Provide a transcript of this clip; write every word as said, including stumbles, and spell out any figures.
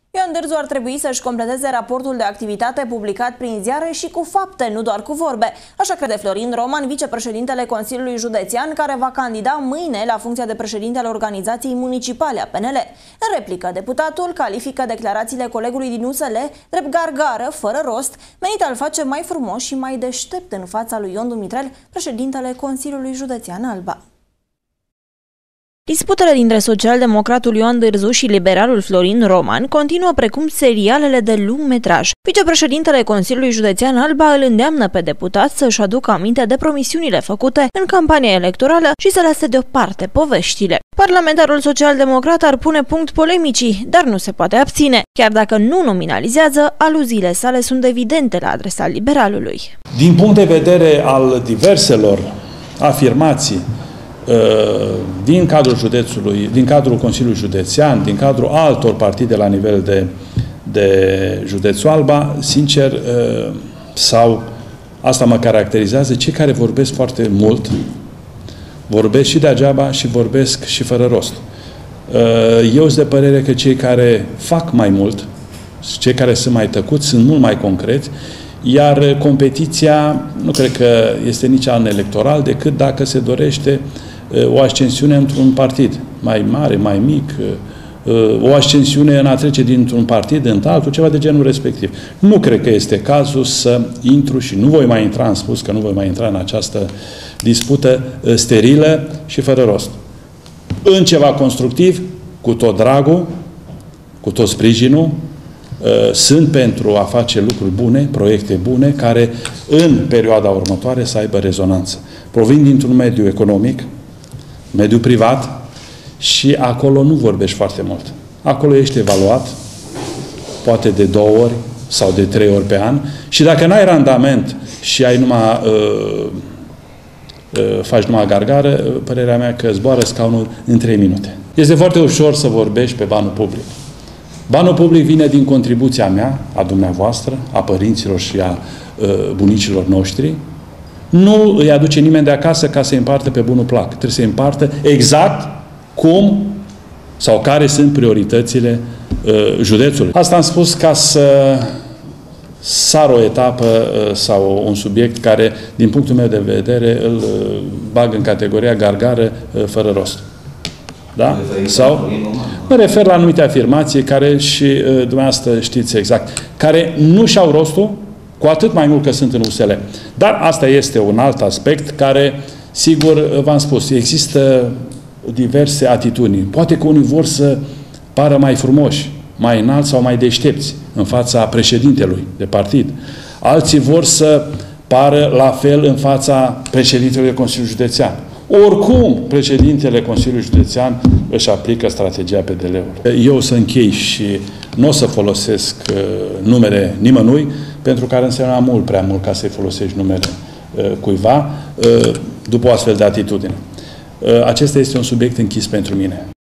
Ioan Dârzu ar trebui să-și completeze raportul de activitate publicat prin ziare și cu fapte, nu doar cu vorbe. Așa crede Florin Roman, vicepreședintele Consiliului Județean, care va candida mâine la funcția de președinte al organizației municipale a P N L. În replică, deputatul califică declarațiile colegului din U S L drept gargară, fără rost, menit a-l face mai frumos și mai deștept în fața lui Ion Dumitrel, președintele Consiliului Județean Alba. Disputele dintre socialdemocratul Ioan Dârzu și liberalul Florin Roman continuă precum serialele de lung metraj. Vicepreședintele Consiliului Județean Alba îl îndeamnă pe deputat să-și aducă aminte de promisiunile făcute în campania electorală și să lase deoparte poveștile. Parlamentarul social-democrat ar pune punct polemicii, dar nu se poate abține. Chiar dacă nu nominalizează, aluziile sale sunt evidente la adresa liberalului. Din punct de vedere al diverselor afirmații din cadrul județului, din cadrul Consiliului Județean, din cadrul altor partide la nivel de, de județul Alba, sincer, sau asta mă caracterizează, cei care vorbesc foarte mult, vorbesc și degeaba și vorbesc și fără rost. Eu sunt de părere că cei care fac mai mult, cei care sunt mai tăcuți, sunt mult mai concreți, iar competiția nu cred că este nici an electoral, decât dacă se dorește o ascensiune într-un partid mai mare, mai mic, o ascensiune în a trece dintr-un partid în altul, ceva de genul respectiv. Nu cred că este cazul să intru și nu voi mai intra, am spus că nu voi mai intra în această dispută sterilă și fără rost. În ceva constructiv, cu tot dragul, cu tot sprijinul, sunt pentru a face lucruri bune, proiecte bune, care în perioada următoare să aibă rezonanță. Provin dintr-un mediu economic, mediu privat, și acolo nu vorbești foarte mult. Acolo ești evaluat, poate de două ori sau de trei ori pe an, și dacă n-ai randament și ai numai, uh, uh, faci numai gargară, părerea mea că zboară scaunul în trei minute. Este foarte ușor să vorbești pe banul public. Banul public vine din contribuția mea, a dumneavoastră, a părinților și a uh, bunicilor noștri. Nu îi aduce nimeni de acasă ca să îi împartă pe bunul plac. Trebuie să îi împartă exact cum sau care sunt prioritățile uh, județului. Asta am spus ca să sar o etapă uh, sau un subiect care, din punctul meu de vedere, îl uh, bag în categoria gargară uh, fără rost. Da? Sau mă refer la anumite afirmații care și uh, dumneavoastră știți exact, care nu și-au rostul, cu atât mai mult că sunt în U S L. Dar asta este un alt aspect care, sigur, v-am spus, există diverse atitudini. Poate că unii vor să pară mai frumoși, mai înalți sau mai deștepți în fața președintelui de partid. Alții vor să pară la fel în fața președintelui de Consiliul Județean. Oricum, președintele Consiliului Județean își aplică strategia P D L-ului. Eu o să închei și nu o să folosesc uh, numele nimănui, pentru că ar însemna mult prea mult ca să-i folosești numele uh, cuiva, uh, după o astfel de atitudine. Uh, acesta este un subiect închis pentru mine.